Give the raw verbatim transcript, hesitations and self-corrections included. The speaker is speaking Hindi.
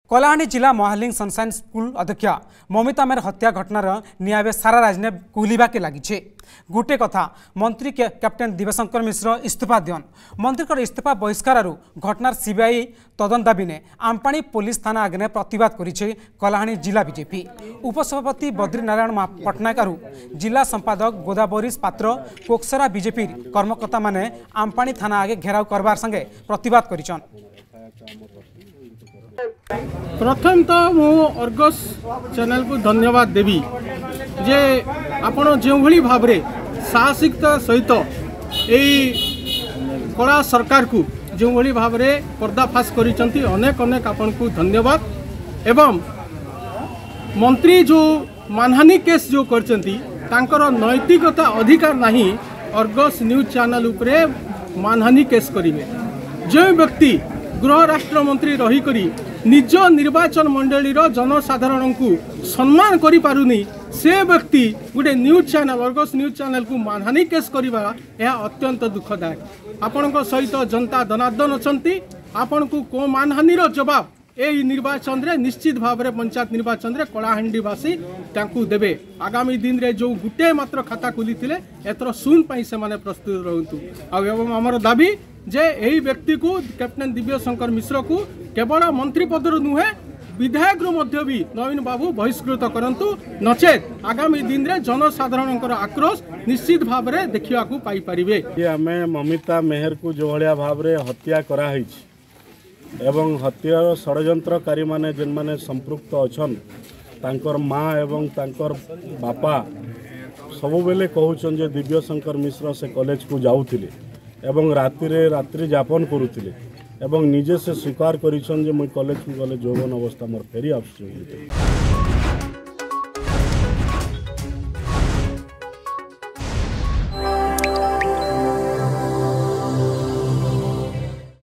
कलाहांडी जिला महालिंग सनसाइन स्कूल अध्यक्षा ममिता मेर हत्या घटनार नियाबे सारा राजने कुलिबा के लगी। गोटे कथा मंत्री के कैप्टेन दिव्यशंकर मिश्र इस्तीफा दियन मंत्री इस्तीफा बहिष्कार घटनार सीबीआई तदंत दाबी ने आमपाणी पुलिस थाना आगे प्रतिवाद करिछे कलाहांडी जिला बीजेपी। उपसभापति बद्रीनारायण पट्टनायक जिला संपादक गोदाबरीश पात्र कोकसरा बीजेपी कर्मकर्ता माने आमपाणी थाना आगे घेराव करबार संगे प्रतिवाद करिछन। प्रथम तो मु अर्गस चैनल को धन्यवाद देवी जे आपण जो भली भाव रे साहसिकता सहित यही कला सरकार को जो भली भाव रे पर्दाफाश करिसंती अनेक अनेक आपण को धन्यवाद। एवं मंत्री जो मानहानि केस जो करचंती तांकर नैतिकता अधिकार नहीं अर्गस न्यूज चैनल उपरे मानहानि केस करिवे। जो व्यक्ति गृह राष्ट्र मंत्री रही करी निज निर्वाचन मंडली जनसाधारण को सम्मान करि पारुनी से व्यक्ति गोटे news channel Argus news channel को मानहानि केस करिबा यह अत्यंत दुखदायक। आपण सहित जनता धनार्दन अछंती आपण को को मानहानिर जवाब यही निर्वाचन रे निश्चित भाव में पंचायत निर्वाचन रे कलाहांडीवासी तांकु देबे। आगामी दिन रे जो गुटे मात्र खाता खोली एथर सुन पाई से माने प्रस्तुत रहंतु। एवं आमर दाबी जे यही व्यक्ति को कैप्टेन दिव्यशंकर मिश्र को केवल मंत्री पदर नुहे विधायक मध्य भी नवीन बाबू बहिष्कृत करंतु नचेत आगामी दिन रे जनसाधारण आक्रोश निश्चित भाव में देखा पाई परिबे। आमे ममिता मेहर को जो भाया भाव में हत्या करा एवं हत्यार षड्यंत्रकारी माने जेन माने संपृक्त अछन तांकर माँ एवं तांकर बापा सबु बेले कहउछन जे दिव्यशंकर मिश्र से कॉलेज को जाउथिले एवं राति रे रात्रि यापन करुथिले एवं निजे से स्वीकार करिछन जे मुई कॉलेज को गले जौवन अवस्था मोर फेरी आसुछि।